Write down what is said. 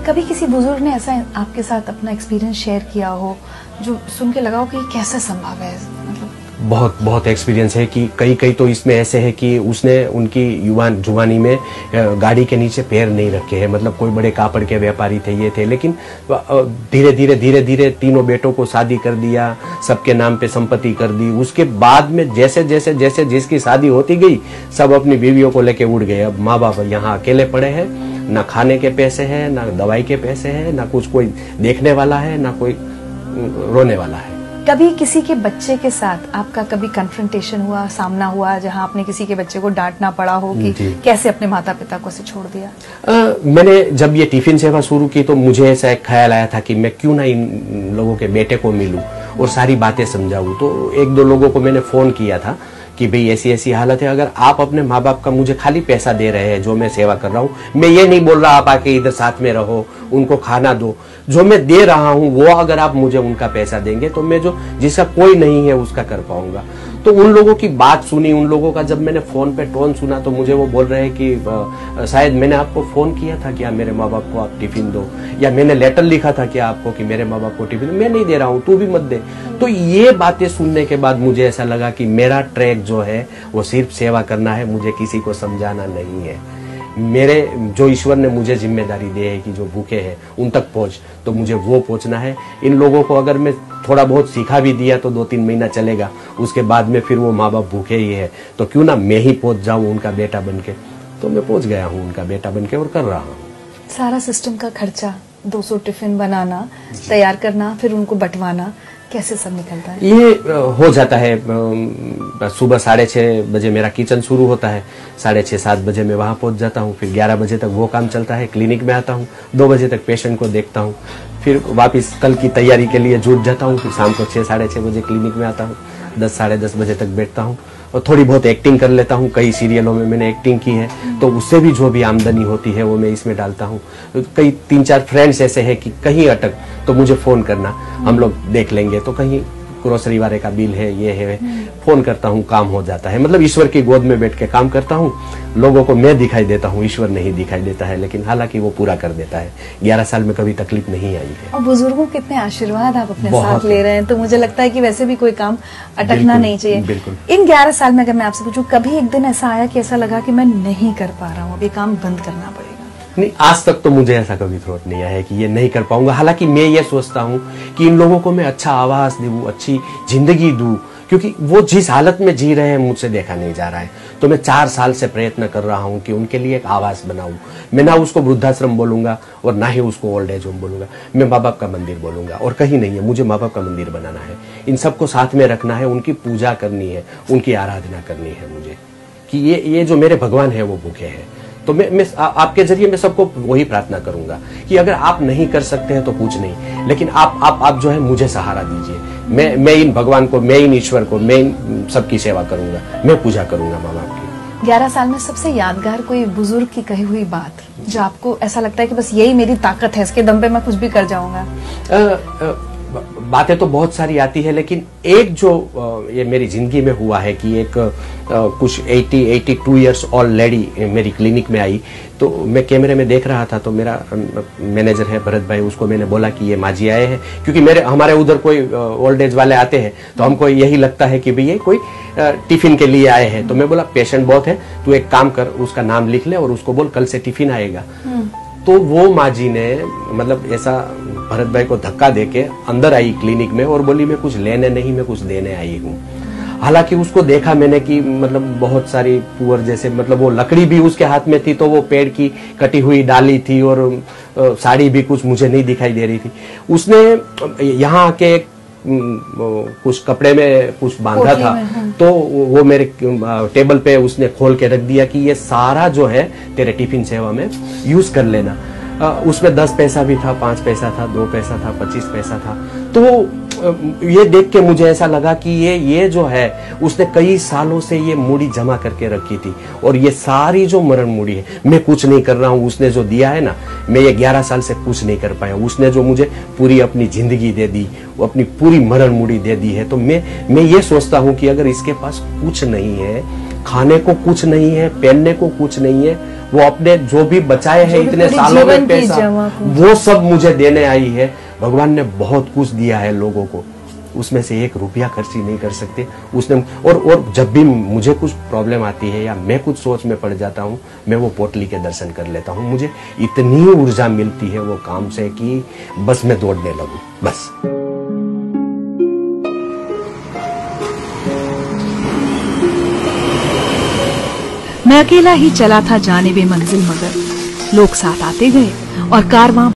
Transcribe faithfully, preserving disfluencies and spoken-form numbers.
कभी किसी बुजुर्ग ने ऐसा आपके साथ अपना एक्सपीरियंस शेयर किया हो जो सुन के लगा हो कि कैसे संभव है? मतलब बहुत बहुत एक्सपीरियंस है कि कई कई तो इसमें ऐसे है कि उसने उनकी युवा जुवानी में गाड़ी के नीचे पैर नहीं रखे हैं। मतलब कोई बड़े कापड़ के व्यापारी थे, ये थे, लेकिन धीरे धीरे धीरे धीरे तीनों बेटों को शादी कर दिया, सबके नाम पे संपत्ति कर दी। उसके बाद में जैसे जैसे जैसे जिसकी शादी होती गई सब अपनी बीवियों को लेके उड़ गए। अब माँ बाप यहाँ अकेले पड़े हैं, ना खाने के पैसे हैं, ना दवाई के पैसे हैं, ना कुछ कोई देखने वाला है, ना कोई रोने वाला है। कभी किसी के बच्चे के साथ आपका कभी कन्फ्रंटेशन हुआ, सामना हुआ, जहां आपने किसी के बच्चे को डांटना पड़ा हो कि कैसे अपने माता पिता को से छोड़ दिया? आ, मैंने जब ये टिफिन सेवा शुरू की तो मुझे ऐसा एक ख्याल आया था कि मैं क्यों ना इन लोगों के बेटे को मिलूं और सारी बातें समझाऊं। तो एक दो लोगों को मैंने फोन किया था कि भाई ऐसी ऐसी हालत है, अगर आप अपने माँ बाप का मुझे खाली पैसा दे रहे हैं जो मैं सेवा कर रहा हूँ, मैं ये नहीं बोल रहा आप आके इधर साथ में रहो, उनको खाना दो, जो मैं दे रहा हूँ वो अगर आप मुझे उनका पैसा देंगे तो मैं जो जिसका कोई नहीं है उसका कर पाऊंगा। तो उन लोगों की बात सुनी, उन लोगों का जब मैंने फोन पे टोन सुना तो मुझे वो बोल रहे हैं कि शायद मैंने आपको फोन किया था क्या मेरे माँ बाप को आप टिफिन दो, या मैंने लेटर लिखा था क्या आपको कि मेरे माँ बाप को टिफिन, मैं नहीं दे रहा हूँ, तू भी मत दे। तो ये बातें सुनने के बाद मुझे ऐसा लगा कि मेरा ट्रैक जो है वो सिर्फ सेवा करना है, मुझे किसी को समझाना नहीं है। मेरे जो ईश्वर ने मुझे जिम्मेदारी दी है कि जो भूखे हैं उन तक पहुंच, तो मुझे वो पहुंचना है। इन लोगों को अगर मैं थोड़ा बहुत सिखा भी दिया तो दो तीन महीना चलेगा, उसके बाद में फिर वो माँ बाप भूखे ही है, तो क्यों ना मैं ही पहुंच जाऊं उनका बेटा बनके। तो मैं पहुंच गया हूं उनका बेटा बनके और कर रहा हूँ। सारा सिस्टम का खर्चा, दो सौ टिफिन बनाना, तैयार करना, फिर उनको बंटवाना, कैसे सब निकलता है? ये हो जाता है। सुबह साढ़े छः बजे मेरा किचन शुरू होता है, साढ़े छः सात बजे मैं वहाँ पहुँच जाता हूँ, फिर ग्यारह बजे तक वो काम चलता है, क्लिनिक में आता हूँ, दो बजे तक पेशेंट को देखता हूँ, फिर वापस कल की तैयारी के लिए जुट जाता हूँ, फिर शाम को छः साढ़े छः बजे क्लिनिक में आता हूँ, दस साढ़े दस बजे तक बैठता हूँ और थोड़ी बहुत एक्टिंग कर लेता हूँ। कई सीरियलों में मैंने एक्टिंग की है तो उससे भी जो भी आमदनी होती है वो मैं इसमें डालता हूँ। कई तीन चार फ्रेंड्स ऐसे हैं कि कहीं अटक तो मुझे फोन करना, हम लोग देख लेंगे। तो कहीं ग्रोसरी वाले का बिल है, ये है, फोन करता हूँ, काम हो जाता है। मतलब ईश्वर की गोद में बैठ के काम करता हूँ। लोगों को मैं दिखाई देता हूँ, ईश्वर नहीं दिखाई देता है, लेकिन हालांकि वो पूरा कर देता है। ग्यारह साल में कभी तकलीफ नहीं आई है। और बुजुर्गों के इतने आशीर्वाद आप अपने साथ ले रहे हैं, तो मुझे लगता है कि वैसे भी कोई काम अटकना नहीं चाहिए। बिल्कुल। इन ग्यारह साल में अगर मैं आपसे पूछूं, कभी एक दिन ऐसा आया कि ऐसा लगा कि मैं नहीं कर पा रहा हूँ, अब ये काम बंद करना पड़ेगा? नहीं, आज तक तो मुझे ऐसा कभी थॉट नहीं आया है कि ये नहीं कर पाऊंगा। हालांकि मैं ये सोचता हूँ कि इन लोगों को मैं अच्छा आवास दूं, अच्छी जिंदगी दूं, क्योंकि वो जिस हालत में जी रहे हैं मुझसे देखा नहीं जा रहा है। तो मैं चार साल से प्रयत्न कर रहा हूँ कि उनके लिए एक आवास बनाऊं। मैं ना उसको वृद्धाश्रम बोलूंगा और ना ही उसको ओल्ड एज होम बोलूंगा, मैं माँ बाप का मंदिर बोलूंगा। और कहीं नहीं है, मुझे माँ बाप का मंदिर बनाना है, इन सबको साथ में रखना है, उनकी पूजा करनी है, उनकी आराधना करनी है मुझे, कि ये ये जो मेरे भगवान है वो भूखे हैं। तो मैं, मैं आ, आपके जरिए मैं सबको वही प्रार्थना करूंगा कि अगर आप नहीं कर सकते हैं तो कुछ नहीं, लेकिन आप आप आप जो है मुझे सहारा दीजिए। मैं मैं इन भगवान को, मैं इन ईश्वर को, मैं इन सबकी सेवा करूंगा, मैं पूजा करूंगा माँ बाप की। ग्यारह साल में सबसे यादगार कोई बुजुर्ग की कही हुई बात जो आपको ऐसा लगता है कि बस यही मेरी ताकत है, इसके दम पे मैं कुछ भी कर जाऊंगा? बातें तो बहुत सारी आती है, लेकिन एक जो ये मेरी जिंदगी में हुआ है कि एक कुछ अस्सी बयासी इयर्स ओल्ड लेडी मेरी क्लिनिक में आई। तो मैं कैमरे में देख रहा था, तो मेरा मैनेजर है भरत भाई, उसको मैंने बोला कि ये माँ जी आए हैं, क्योंकि मेरे हमारे उधर कोई ओल्ड एज वाले आते हैं तो हमको यही लगता है कि भाई ये कोई टिफिन के लिए आए हैं। तो मैं बोला पेशेंट बहुत है, तू एक काम कर, उसका नाम लिख ले और उसको बोल कल से टिफिन आएगा। तो वो माँ जी ने मतलब ऐसा भरत भाई को धक्का देके अंदर आई क्लिनिक में और बोली मैं कुछ लेने नहीं, मैं कुछ देने आई हूँ। हालांकि उसको देखा मैंने कि मतलब बहुत सारी पुअर जैसे, मतलब वो लकड़ी भी उसके हाथ में थी, तो वो पेड़ की कटी हुई डाली थी और साड़ी भी कुछ मुझे नहीं दिखाई दे रही थी। उसने यहाँ आके कुछ कपड़े में कुछ बांधा था, तो वो मेरे टेबल पे उसने खोल के रख दिया कि ये सारा जो है तेरे टिफिन सेवा में यूज कर लेना। उसमें दस पैसा भी था, पांच पैसा था, दो पैसा था, पच्चीस पैसा था। तो ये देख के मुझे ऐसा लगा कि ये ये जो है उसने कई सालों से ये मूड़ी जमा करके रखी थी, और ये सारी जो मरण मूड़ी है मैं कुछ नहीं कर रहा हूँ, उसने जो दिया है ना, मैं ये ग्यारह साल से कुछ नहीं कर पाया। उसने जो मुझे पूरी अपनी जिंदगी दे दी, वो अपनी पूरी मरण मूड़ी दे दी है। तो मैं मैं ये सोचता हूँ कि अगर इसके पास कुछ नहीं है खाने को कुछ नहीं है, पहनने को कुछ नहीं है, वो अपने जो भी बचाए हैं इतने सालों में पैसा, वो सब मुझे देने आई है। भगवान ने बहुत कुछ दिया है लोगों को, उसमें से एक रुपया खर्च ही नहीं कर सकते उसने। और और जब भी मुझे कुछ प्रॉब्लम आती है या मैं कुछ सोच में पड़ जाता हूँ, मैं वो पोटली के दर्शन कर लेता हूँ। मुझे इतनी ऊर्जा मिलती है वो काम से कि बस मैं दौड़ने लगूं बस। मैं अकेला ही चला था जाने बे मंजिल, मगर लोग साथ आते गए और कारवां